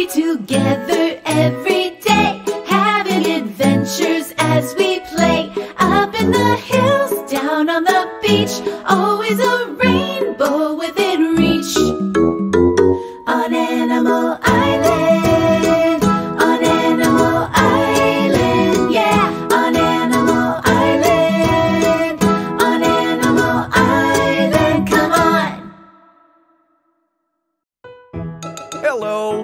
we together every day, having adventures as we play. Up in the hills, down on the beach, always a rainbow within reach. On Animal Island, on Animal Island, yeah. On Animal Island, on Animal Island, come on. Hello.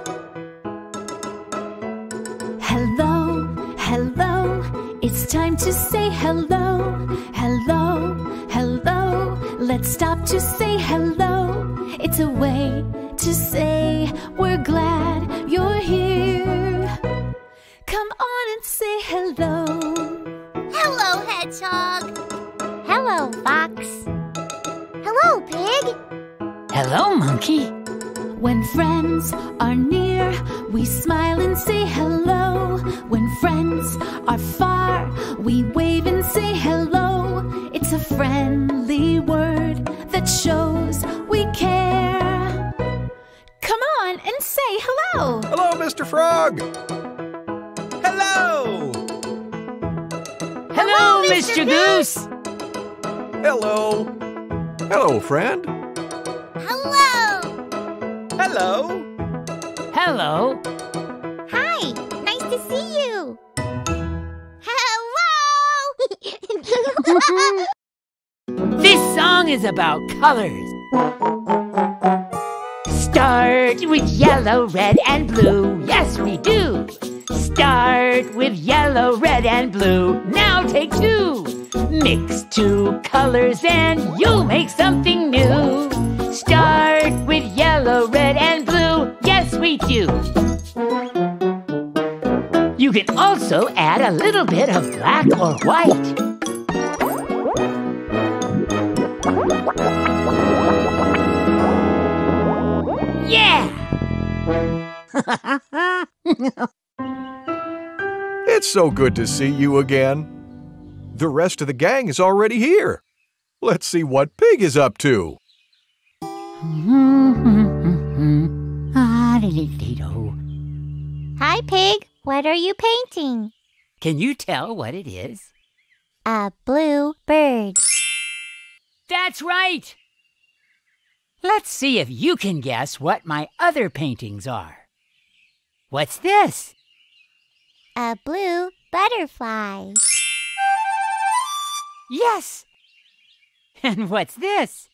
Hello, hello, it's time to say hello. Hello, hello, let's stop to say hello. It's a way to say we're glad you're here. Come on and say hello. Hello, Hedgehog. Hello, Fox. Hello, Pig. Hello, Monkey. When friends are near, we smile and say hello. When friends are far, we wave and say hello. It's a friendly word that shows we care. Come on and say hello. Hello, Mr. Frog. Hello. Hello, Mr. Goose. Hello. Hello, friend. Hello. Hello. Hello. Hi, nice to see you. Hello. This song is about colors. Start with yellow, red, and blue. Yes, we do. Start with yellow, red, and blue. Now take two. Mix two colors and you'll make something new. Start with yellow, red, and blue. Yes, we do. You can also add a little bit of black or white. Yeah! It's so good to see you again. The rest of the gang is already here. Let's see what Pig is up to. Hi, Pig. What are you painting? Can you tell what it is? A blue bird. That's right! Let's see if you can guess what my other paintings are. What's this? A blue butterfly. Yes! And what's this?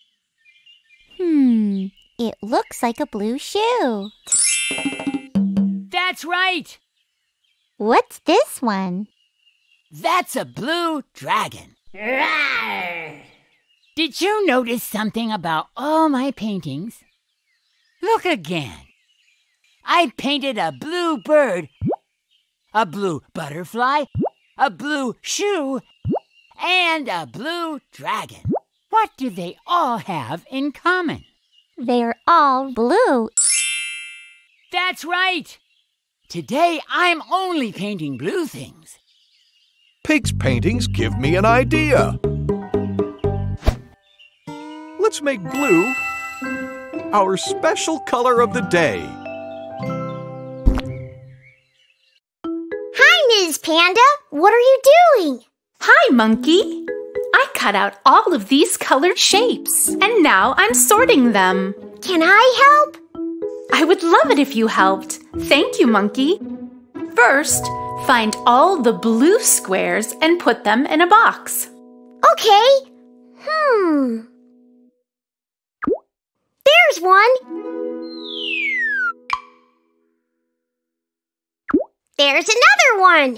It looks like a blue shoe. That's right! What's this one? That's a blue dragon. Rawr! Did you notice something about all my paintings? Look again. I painted a blue bird, a blue butterfly, a blue shoe, and a blue dragon. What do they all have in common? They're all blue. That's right! Today I'm only painting blue things. Pig's paintings give me an idea. Let's make blue our special color of the day. Hi, Ms. Panda. What are you doing? Hi, Monkey. I cut out all of these colored shapes, and now I'm sorting them. Can I help? I would love it if you helped. Thank you, Monkey. First, find all the blue squares and put them in a box. Okay. There's one. There's another one.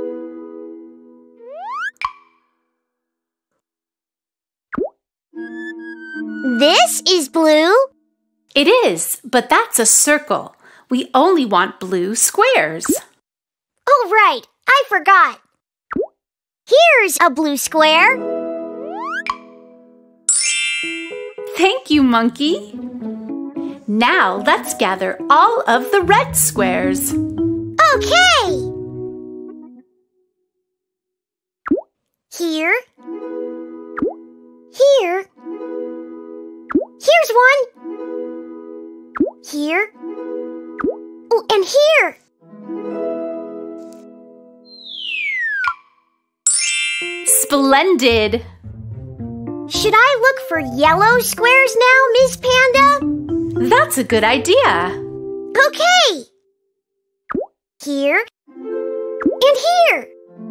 This is blue. It is, but that's a circle. We only want blue squares. Oh, right. I forgot. Here's a blue square. Thank you, Monkey. Now let's gather all of the red squares. Okay. Here. Here. Here's one. Here. Oh, And here. Splendid! Should I look for yellow squares now, Miss Panda? That's a good idea. Okay. Here and here.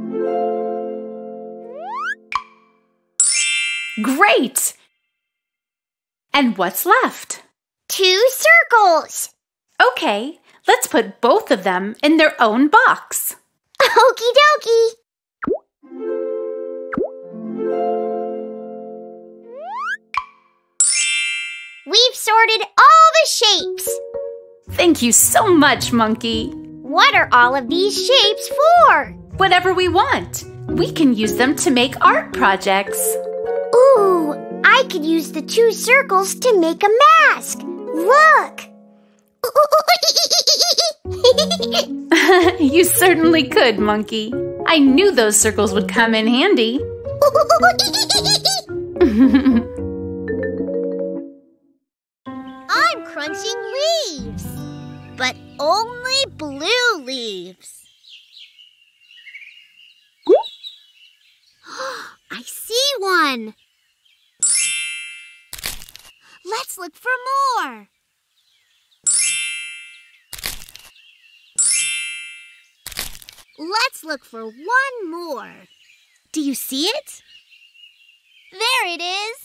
Great! And what's left? 2 circles. Okay, let's put both of them in their own box. Okie dokie. We've sorted all the shapes. Thank you so much, Monkey. What are all of these shapes for? Whatever we want. We can use them to make art projects. Ooh, I could use the 2 circles to make a mask. Look. You certainly could, Monkey. I knew those circles would come in handy. I'm crunching leaves, but only blue leaves. I see one. Let's look for more. Let's look for one more. Do you see it? There it is.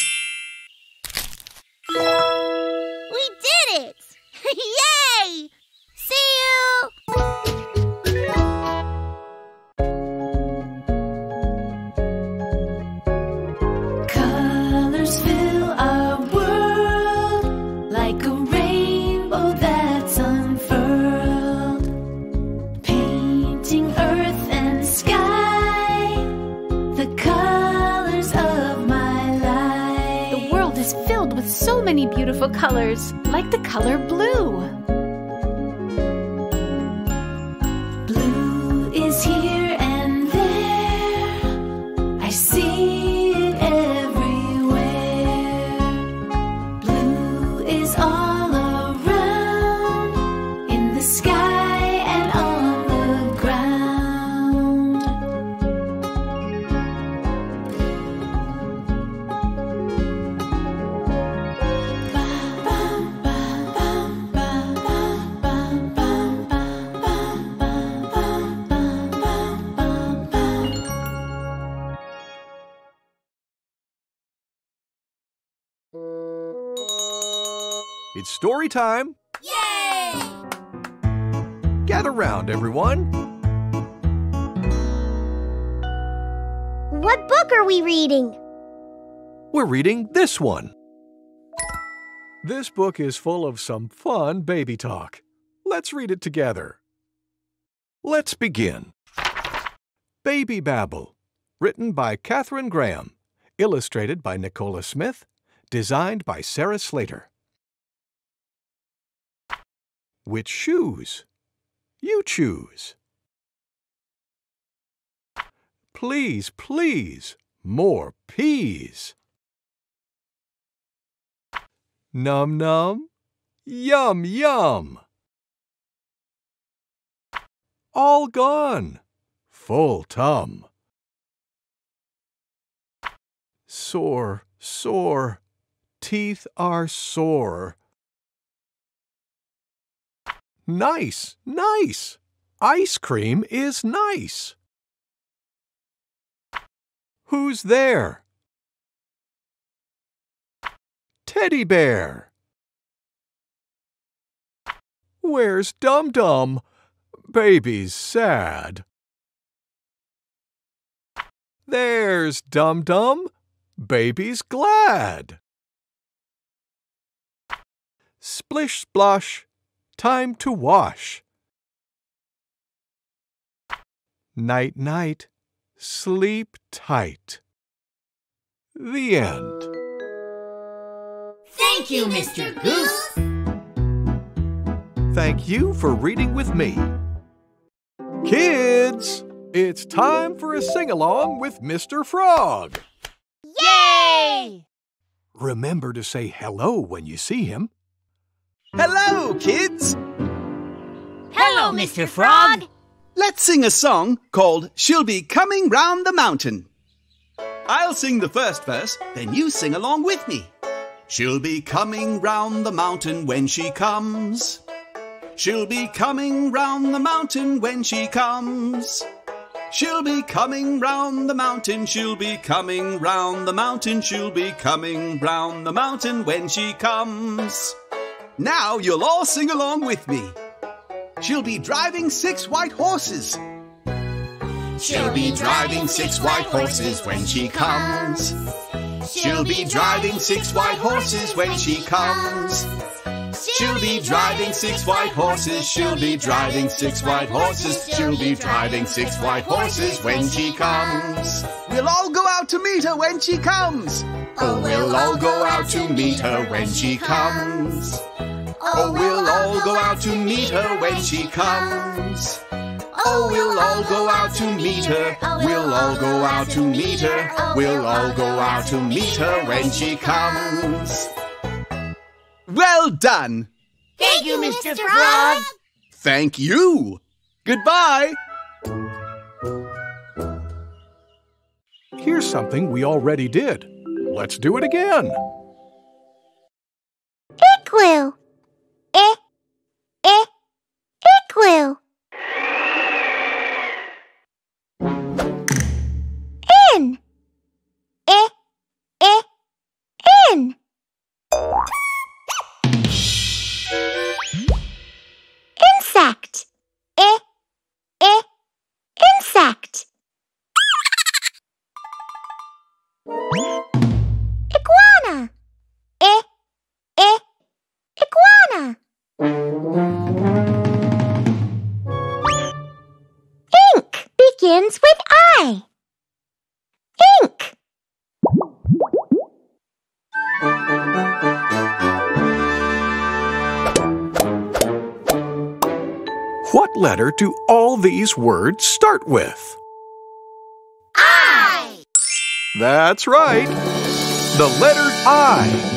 We did it! Yay! See you! Colors fill our world like a rainbow that's unfurled, painting earth and sky, the colors of my life. The world is filled with so many beautiful colors, like the color blue. Blue is here and there, I see it everywhere. Blue is all around, in the sky and on the ground. It's story time. Yay! Gather round, everyone. What book are we reading? We're reading this one. This book is full of some fun baby talk. Let's read it together. Let's begin. Baby Babble, written by Katharine Graham, illustrated by Nicola Smith, designed by Sarah Slater. Which shoes? You choose. Please, please, more peas. Num num, yum yum. All gone, full tum. Sore, sore, teeth are sore. Nice, nice, ice cream is nice. Who's there? Teddy bear. Where's Dum Dum? Baby's sad. There's Dum Dum. Baby's glad. Splish splosh, time to wash. Night night, sleep tight. The end. Thank you, Mr. Goose. Thank you for reading with me. Kids, it's time for a sing-along with Mr. Frog. Yay! Remember to say hello when you see him. Hello, kids! Hello, Mr. Frog. Let's sing a song called She'll Be Coming Round the Mountain. I'll sing the first verse, then you sing along with me. She'll be coming round the mountain when she comes. She'll be coming round the mountain when she comes. She'll be coming round the mountain, she'll be coming round the mountain, she'll be coming round the mountain when she comes. Now you'll all sing along with me. She'll be driving 6 white horses. She'll be driving 6 white horses when she comes. She'll be driving 6 white horses when she comes. She'll be driving 6 white horses. She'll be driving 6 white horses. She'll be driving 6 white horses when she comes. We'll all go out to meet her when she comes. Oh, we'll all go out to meet her when she comes. Oh, we'll all go out to meet her when she comes. Oh, we'll all go out to meet her. We'll all go out to meet her. We'll all go out to meet her when she comes. Well done! Thank you, Mr. Frog. Thank you! Goodbye! Here's something we already did. Let's do it again. Igloo. Igloo. In. In. Insect. Insect. Iguana. Iguana. Ink begins with I. Ink. What letter do all these words start with? I. That's right. The letter I.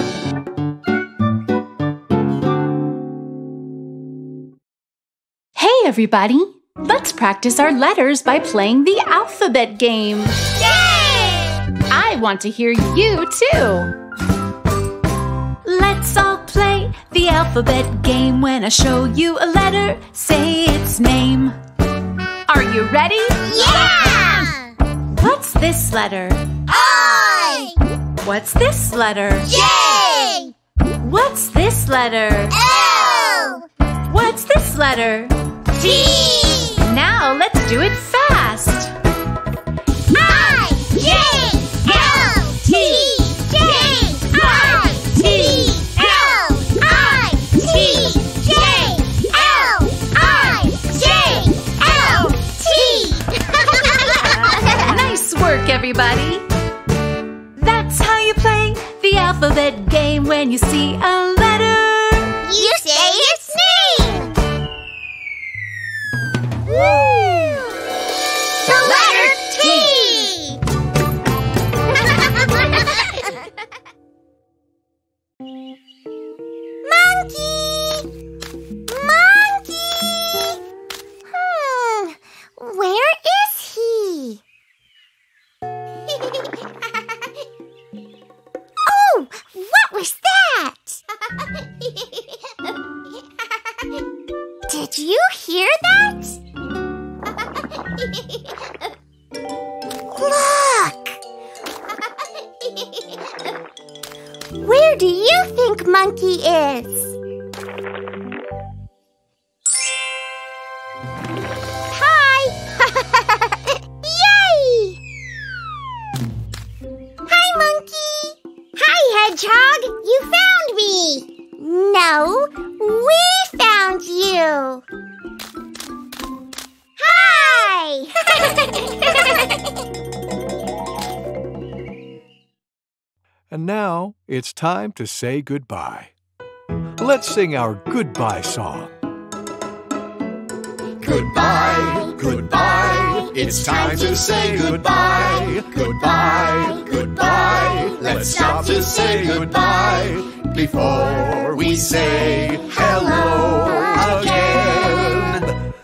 Hey everybody! Let's practice our letters by playing the alphabet game. Yay! I want to hear you too. Let's all play the alphabet game. When I show you a letter, say its name. Are you ready? Yeah! What's this letter? I. What's this letter? J. What's this letter? L. What's this letter? T. Now let's do it fast. I. J. L. T. J. I. T. L. I. T. J. L. I. J. L. T. Nice work, everybody. That's how you play the alphabet game. When you see a letter, You say its name. The letter T. Monkey. Monkey. Where is he? Oh, what was that? Did you hear that? Look! Where do you think Monkey is? Hi! Yay! Hi, Monkey! Hi, Hedgehog! You found me! No, we found you! Hi! And now it's time to say goodbye. Let's sing our goodbye song. Goodbye, goodbye, it's time to say goodbye. Goodbye, goodbye, let's stop to say goodbye before we say hello again.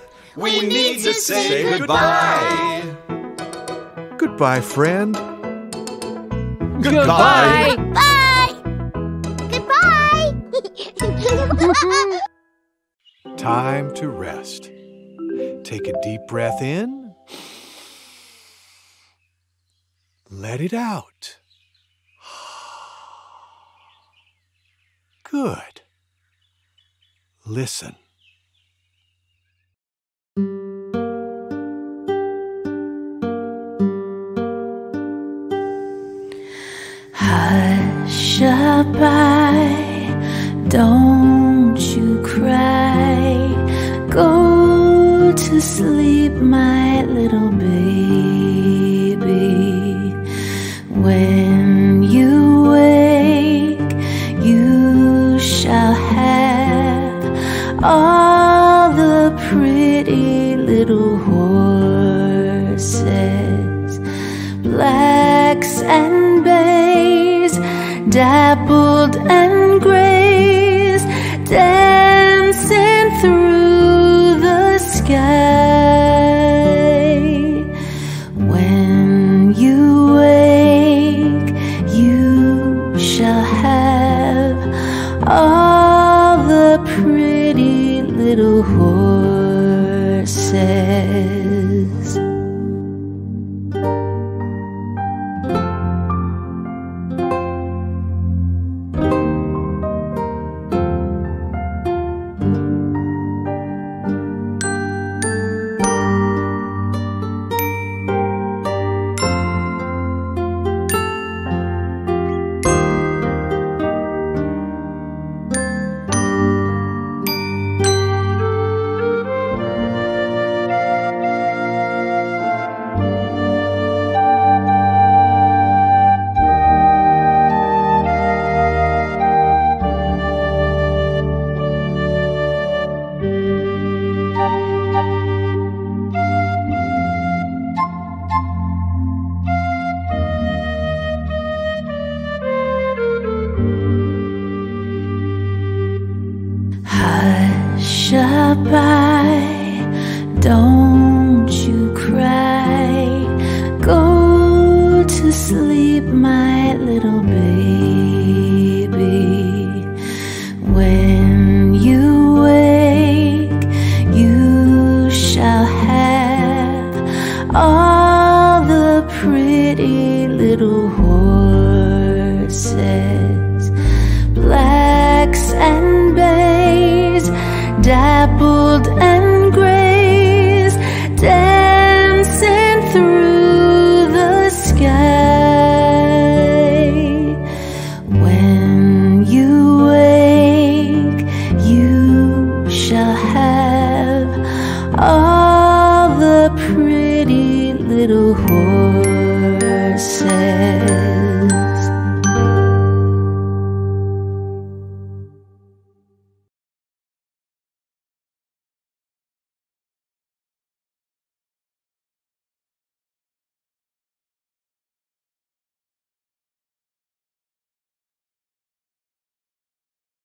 we need to say goodbye. Goodbye, friend. Goodbye. Bye. Goodbye. Time to rest. Take a deep breath in. Let it out. Good. Listen. Hush-a-bye, don't you cry. Go to sleep, my little baby. When you wake, you shall have all the pretty little horses, blacks and bays, dappled and grays, dancing through the sky. When you wake, you shall have all the pretty little horses. Hush-a-bye, don't you cry. Go to sleep, my little baby. When you wake, you shall have all the pretty little horses, blacks and bays, dappled